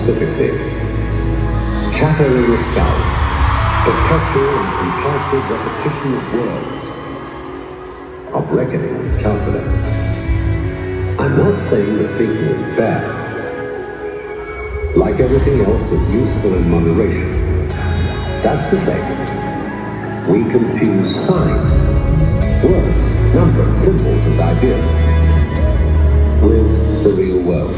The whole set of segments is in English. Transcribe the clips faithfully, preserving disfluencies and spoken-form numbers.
specifically. Chatter in the skull, perpetual and compulsive repetition of words, of reckoning and calculating. I'm not saying that thinking is bad. Like everything else, is useful in moderation. That's to say, we confuse signs, words, numbers, symbols, and ideas with the real world.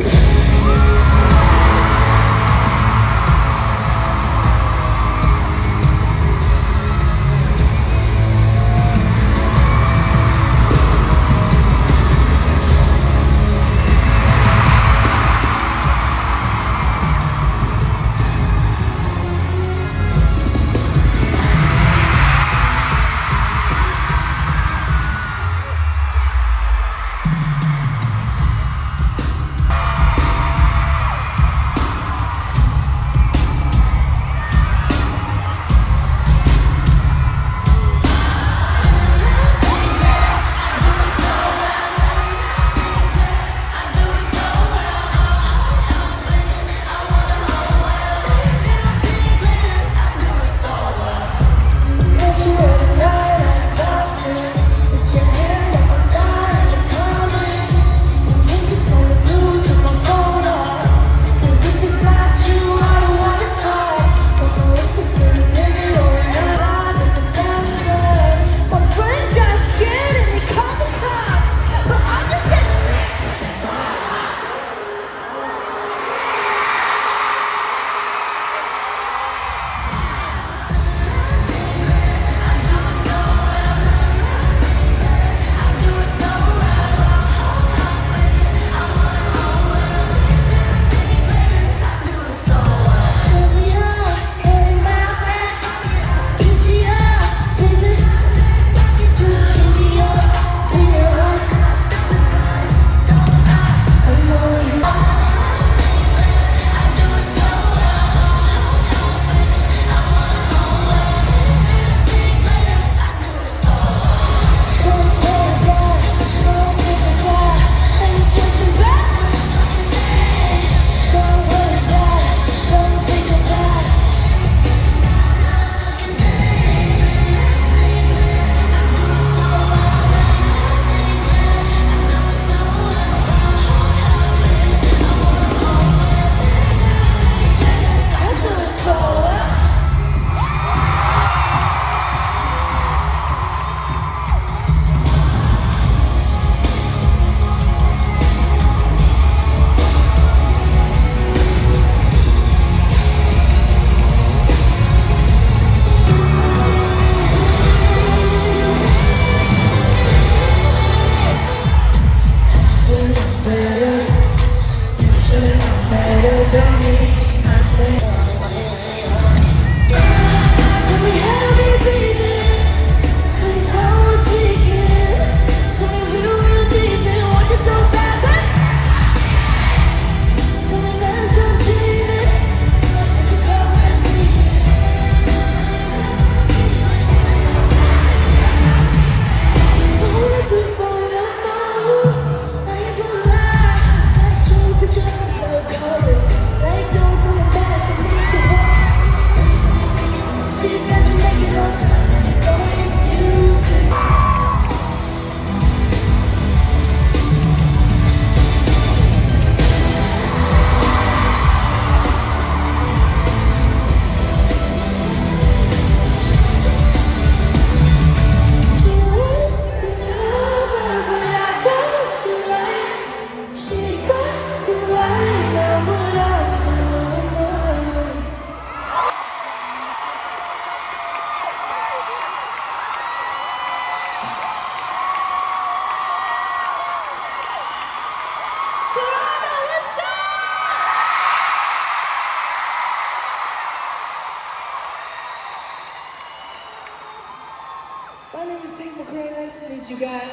My name is Tate McRae. Nice to meet you guys.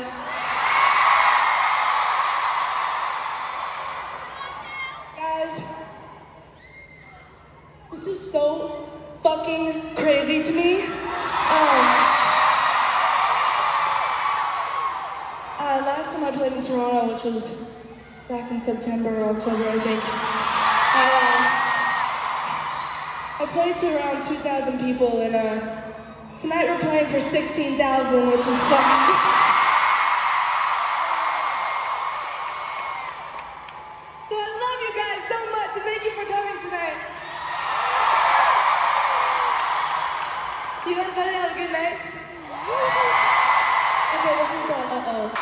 Guys, this is so fucking crazy to me. Um, uh, last time I played in Toronto, which was back in September or October, I think, I, uh, play to around two thousand people, and uh, tonight we're playing for sixteen thousand, which is fucking... So I love you guys so much, and thank you for coming tonight. You guys ready to have a good night? Okay, this one's called Uh-Oh.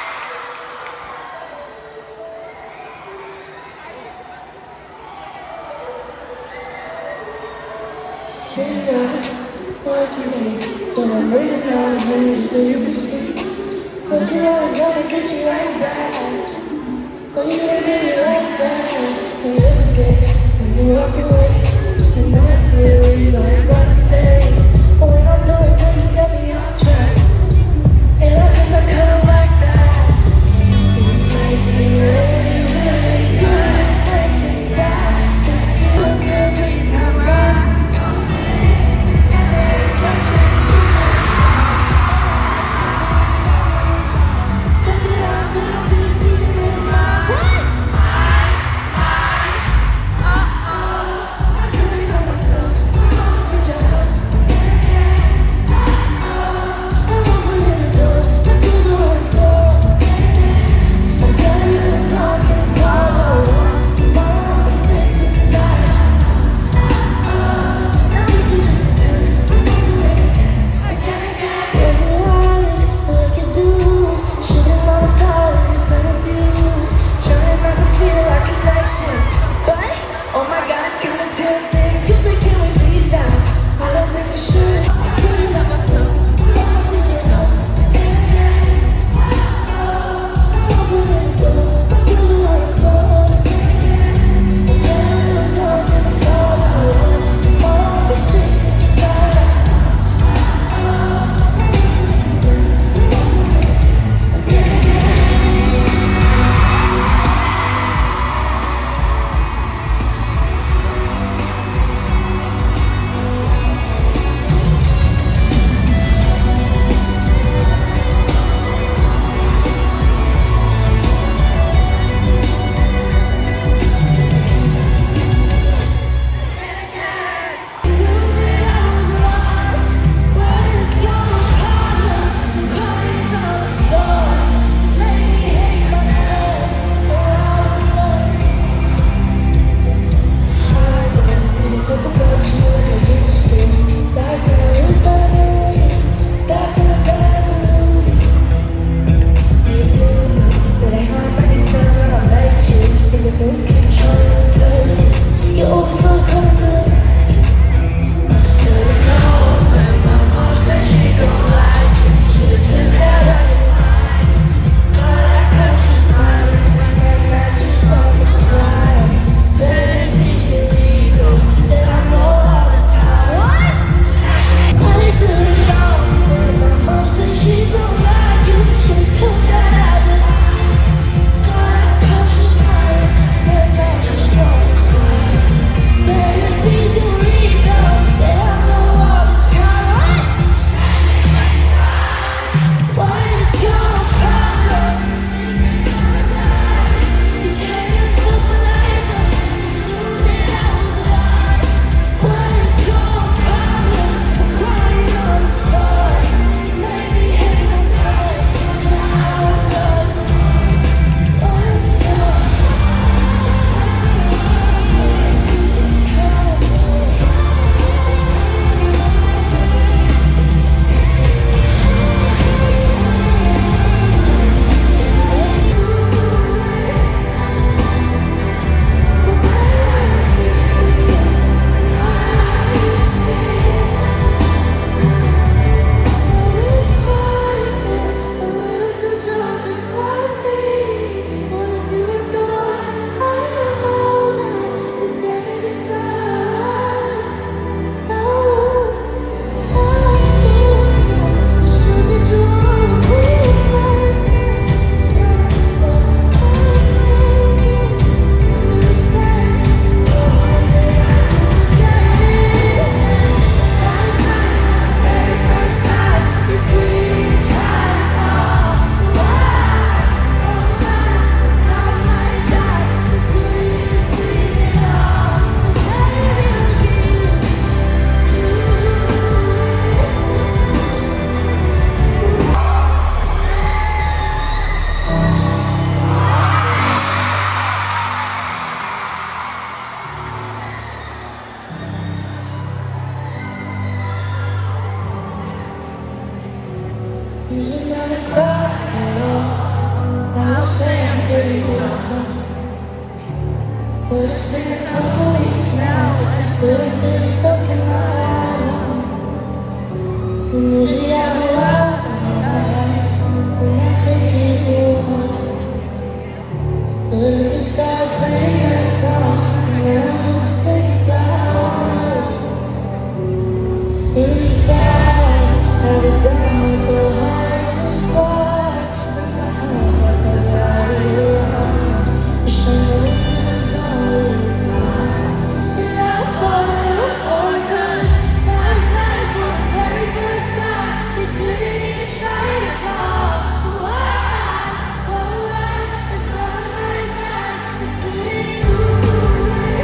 Say that, what you need. So I'm breathing down the wind just so you can see. Told you I was gonna get you right back. But you didn't get it like that. It isn't good when you walk away. And I feel like I'm gonna stay. But when I'm done, girl, you get me off track. And I guess I kinda like that. You make me really, really good. Thinking back to see look every time I Usually never cry at all. Now it's fans getting real tough. But it's been a couple weeks now, I still feel stuck in my island. And usually I go out on nights when I think it was. But if you start playing that song, remember to think about us. Really bad, never done the hardest part. When I promise I got your arms, wish I knew it was always on. And now I'm falling apart, cause last night for the very first time, you didn't even try to call. Why? Oh, I felt like that, I couldn't do it.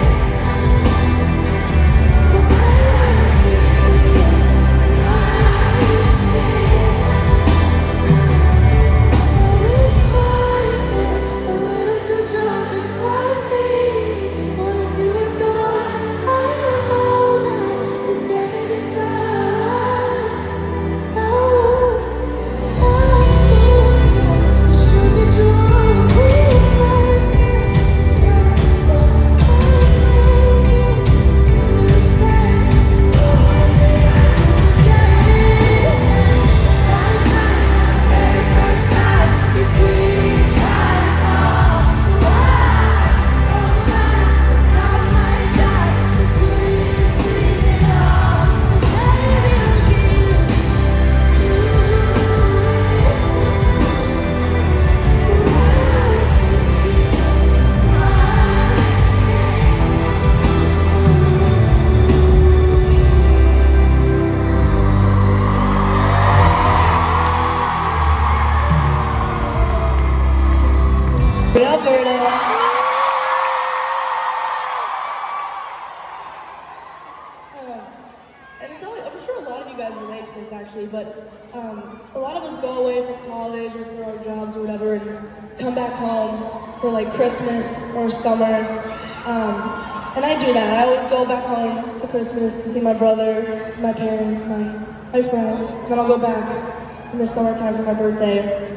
But um, a lot of us go away for college or for our jobs or whatever and come back home for like Christmas or summer. Um, and I do that. I always go back home to Christmas to see my brother, my parents, my, my friends. And then I'll go back in the summertime for my birthday.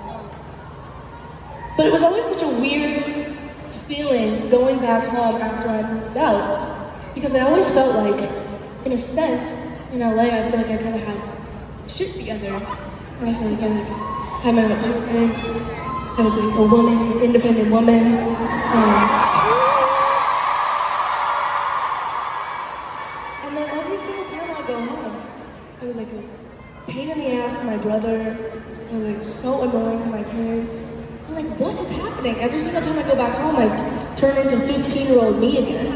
But it was always such a weird feeling going back home after I moved out. Because I always felt like, in a sense, in L A, I feel like I kind of had shit together. And I feel like I like had my own apartment. I was like a woman, an independent woman. Um, and then every single time I go home, I was like a pain in the ass to my brother. I was like so annoying to my parents. I'm like, what is happening? Every single time I go back home, I turn into fifteen-year-old me again.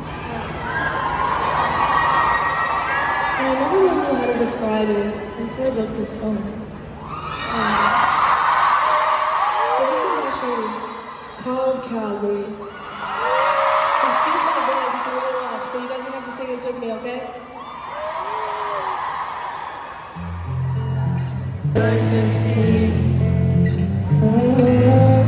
And I never really knew how to describe it until I wrote this song. Um, so this is actually called Calgary. Excuse my voice, it's a little rough, so you guys are gonna have to sing this with me, okay? fifteen. Oh, love.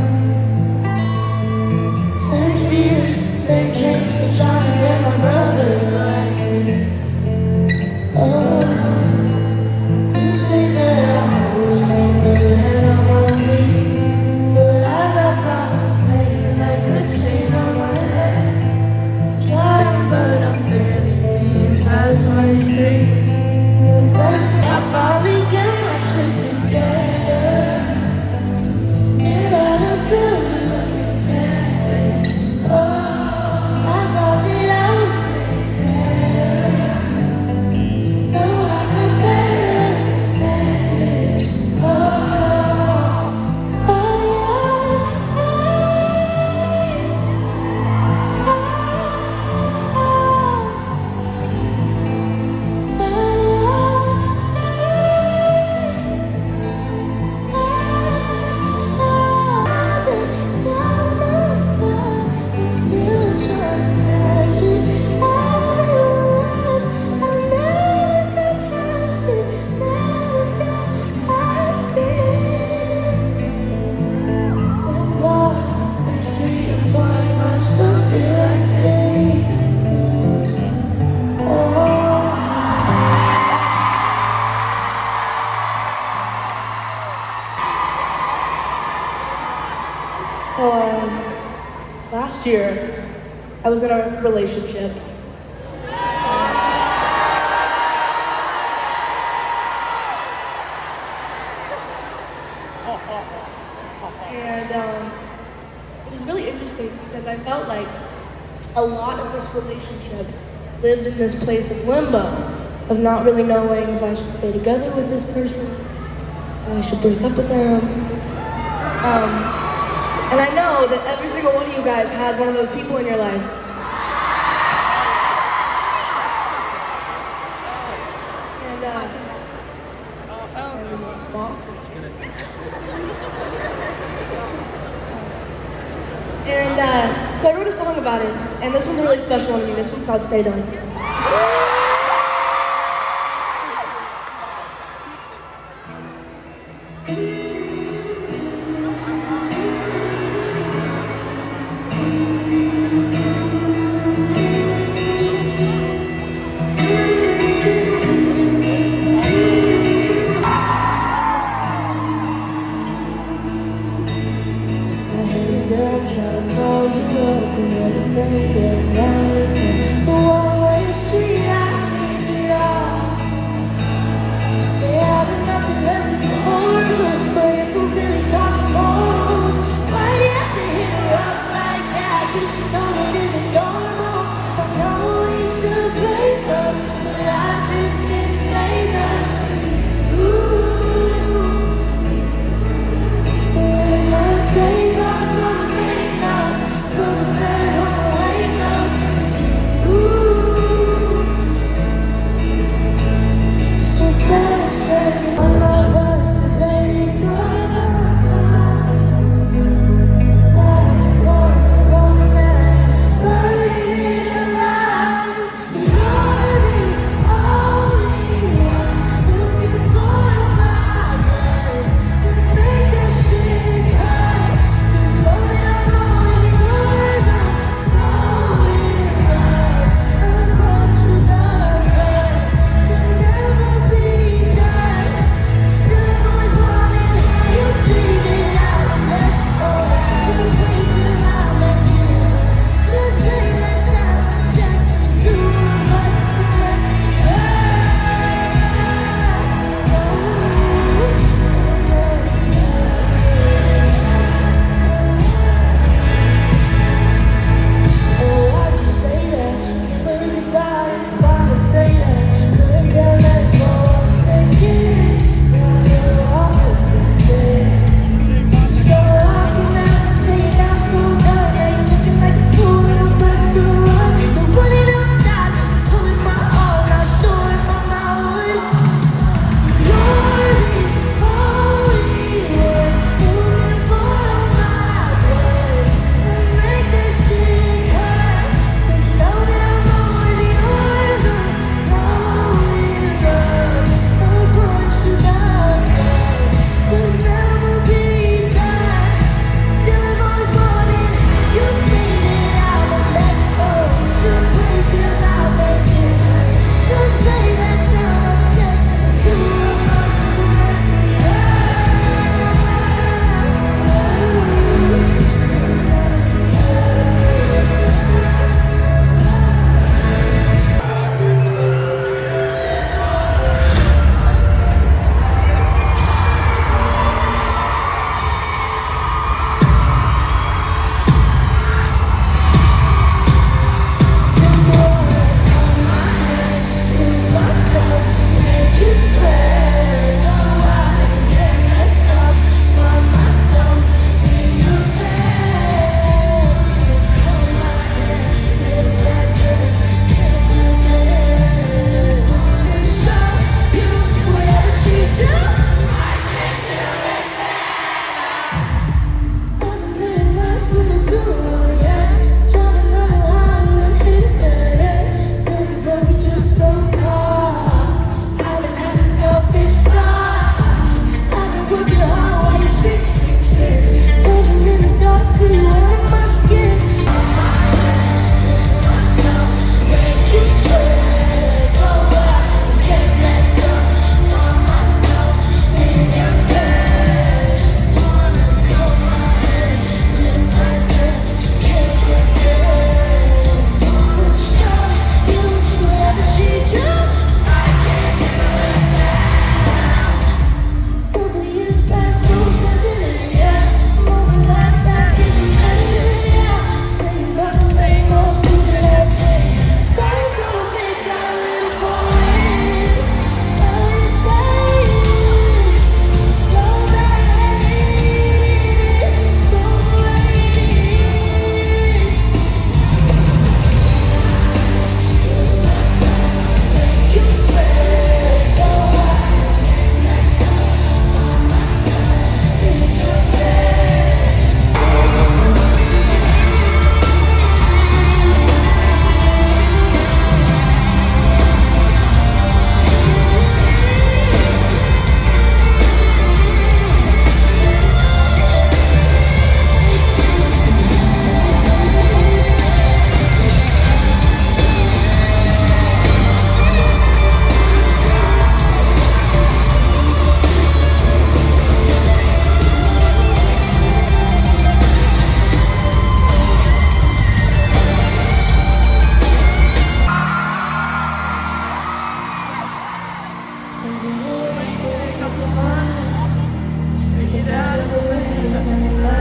Same fears, same dreams, so trying to get my brother like me. Oh, you say that I'm always something that I wanna be, but I got problems lately, like the chain on my head. Flying, but I'm barely seeing past twenty-three. The best I finally get my shit together. Get out of pills looking tempting. Oh, I thought that last year, I was in a relationship. And um, it was really interesting because I felt like a lot of this relationship lived in this place of limbo, of not really knowing if I should stay together with this person, if I should break up with them. Um, and I know that every single one of you guys has one of those people in your life. And uh, And uh, so I wrote a song about it, and this one's a really special one to me. This one's called Stay Done. I'm trying to call you up and everything, getting everything. The one-way street, I can't get off. Yeah, I've been nothing less than cordial, but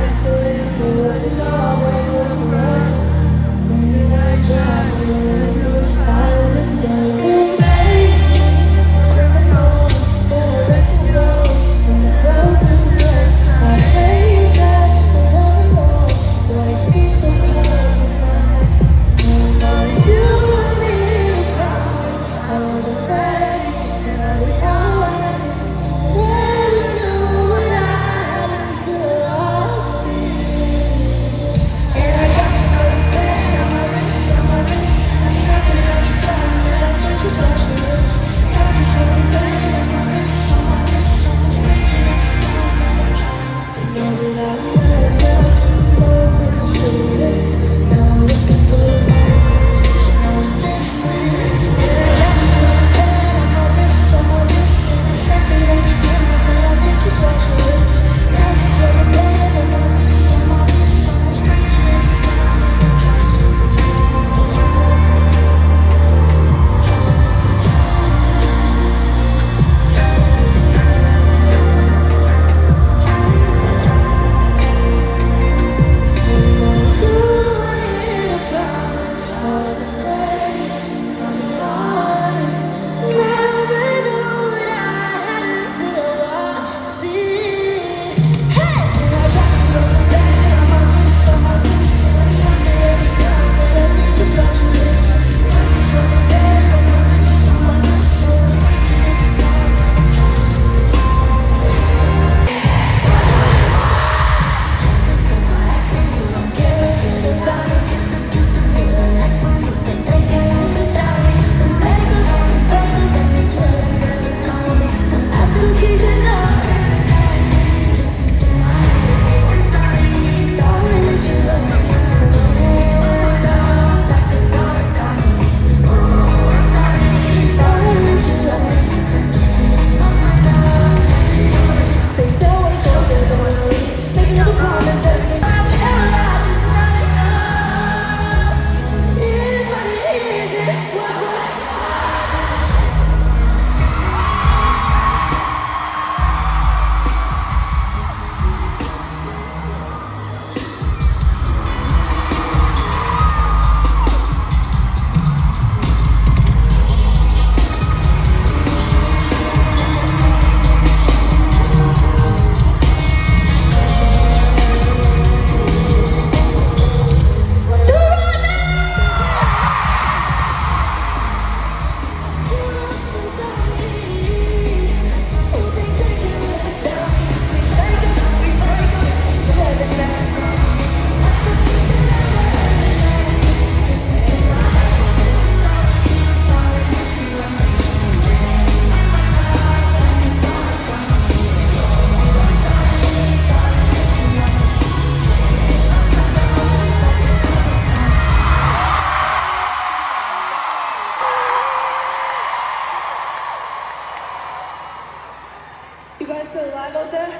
You guys still alive out there?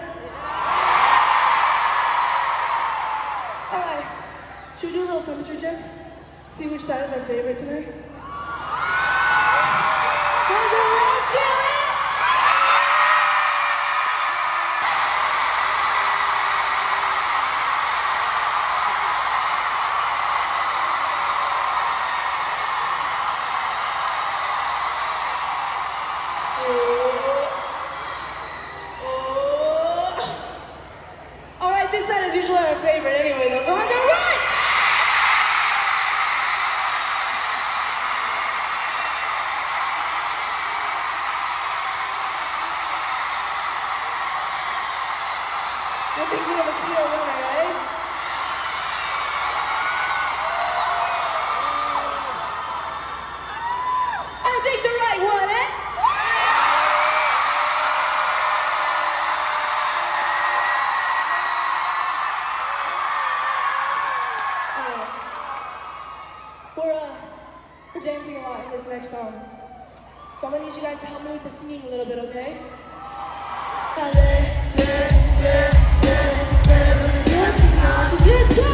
Alright, should we do a little temperature check? See which side is our favorite tonight? How's everyone feeling? This side is usually our favorite anyway, though, so I'm gonna run! I think we have a clear winner, eh? I think the right one, eh? We're, uh, we're dancing a lot in this next song. So I'm gonna need you guys to help me with the singing a little bit, okay? She's here too!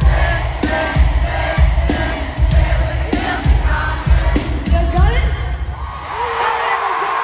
You guys got it? Alright, let's go!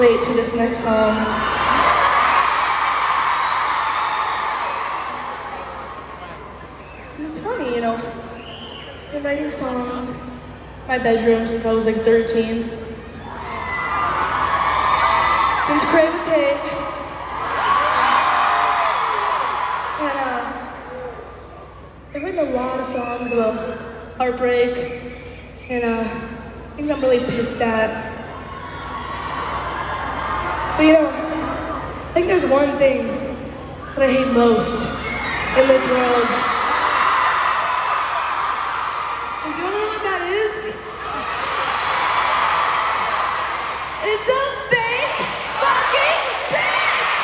relate to this next song. It's funny, you know. I've been writing songs in my bedroom since I was like thirteen. Since McRae with Tate. And uh, I've written a lot of songs about heartbreak and uh, things I'm really pissed at. But you know, I think there's one thing that I hate most in this world. And do you know what that is? It's a fake fucking bitch!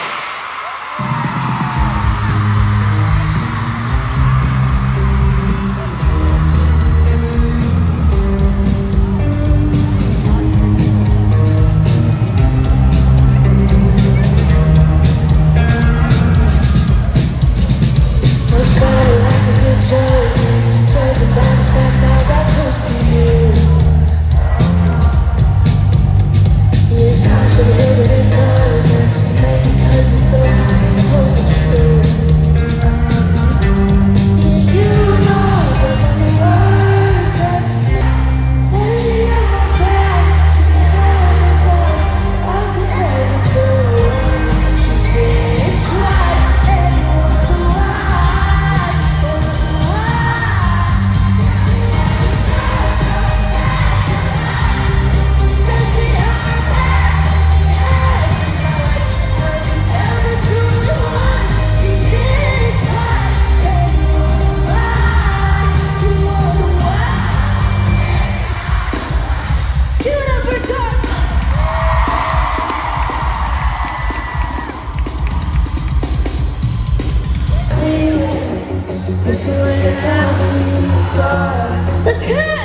Let's hit it!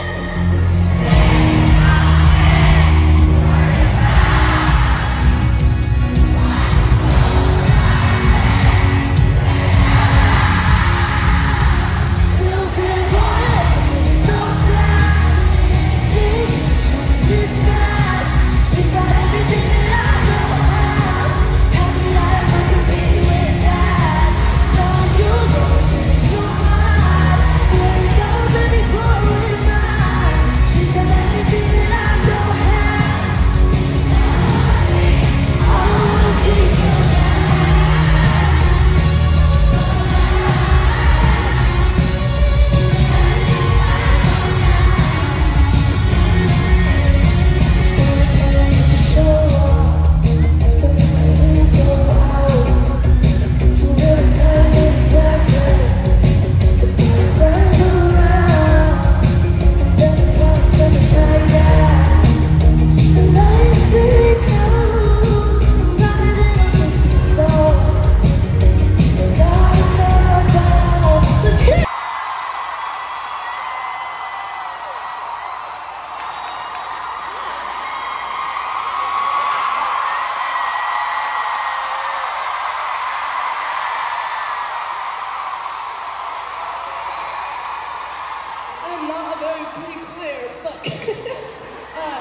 I'm not very pretty clear, fuck. uh,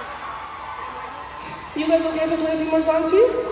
you guys okay if I play a few more songs for you?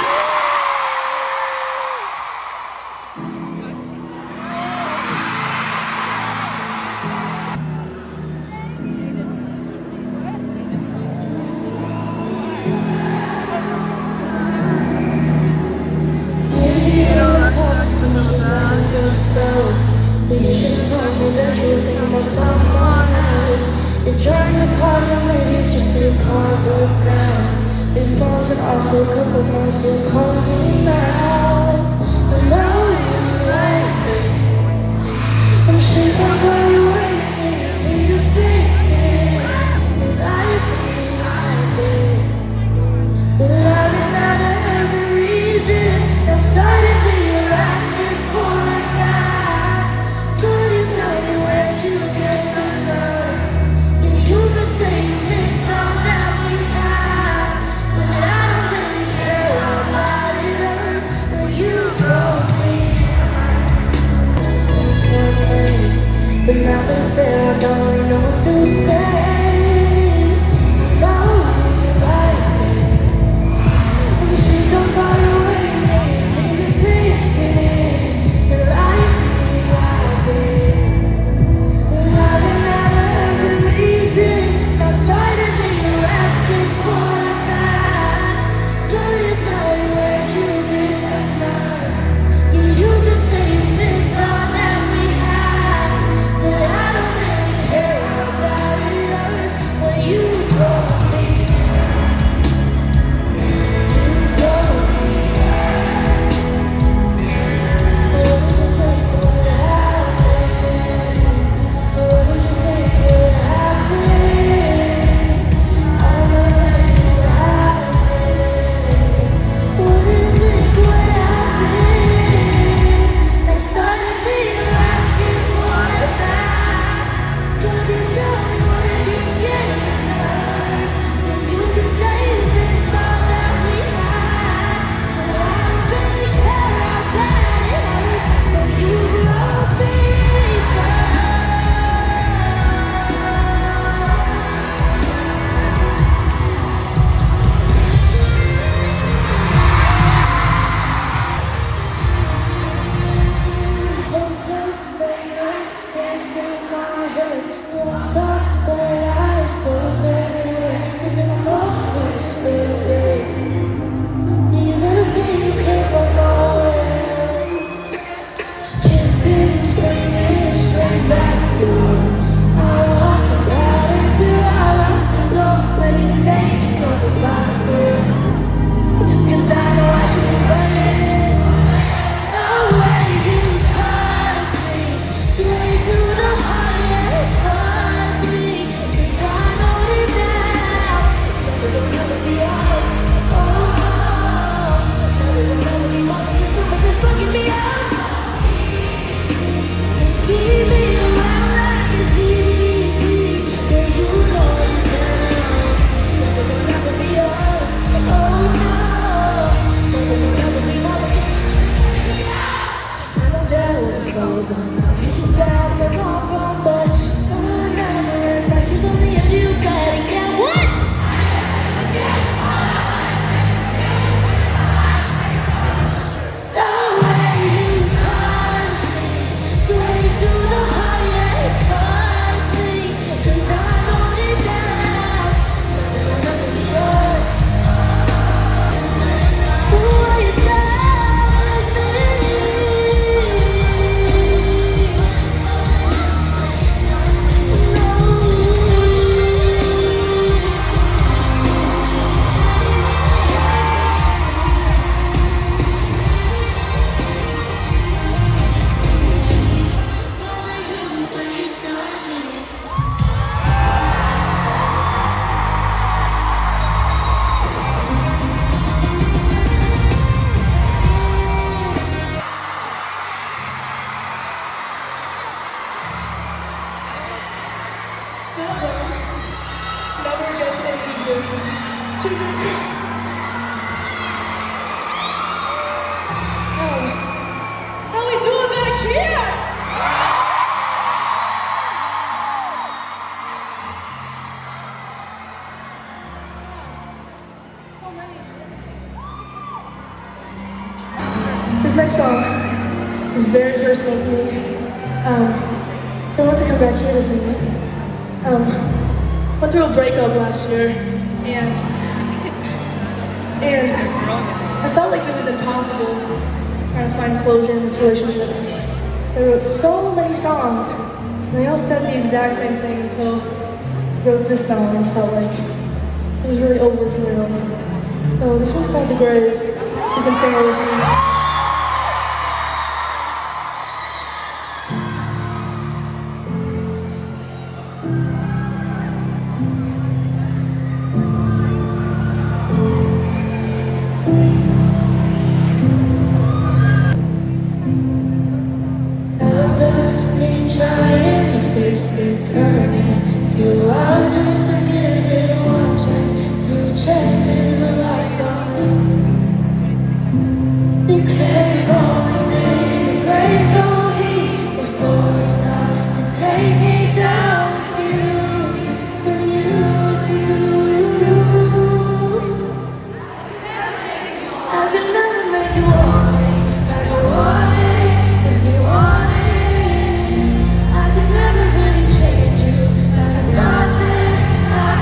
You should have told me that you were thinking about someone else. You're trying to call you, maybe it's just your car broke down. Your phone's been off for a couple months, you call me now. I know you like this. I'm sure I'm going away, you need to fix it. You like me, like it. But I've been out of every reason. Now suddenly you're asking for it back. But hurt. Walked off with eyes closed anyway. Missing my moment is still great. Even if you came from nowhere. Kissing, screaming straight back to you. I'm walking out until I lock the door. Many things come about through. Cause I know I should be running. No way you touch me. Straight through the heart, yeah, it cuts me. Cause I know deep down it's never gonna ever be us. Oh no, never gonna ever be more than just something that's fucking me up. And keep me around like it's easy. Yeah, you know it down. It's never gonna ever be us. Oh no, never gonna ever be more than just I know that when it's all done, I'll get you down in the long run, but someone never ends. My shoes on the edge, you gotta get what? The way you touch me, straight to the heart, yeah, it cuts me. Cause I know deep down, it's never gonna ever be us. The way you touch me. Never gets any easier. Jesus Christ. Um, how we doing back here? So many. This next song is very personal to me. Um, so I want to come back here to sing it. Um, went through a breakup last year, and and I felt like it was impossible trying to find closure in this relationship. I wrote so many songs, and they all said the exact same thing until I wrote this song and felt like it was really over for real. So this one's called The Grave. You can sing it with me. I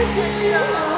Yes, I know.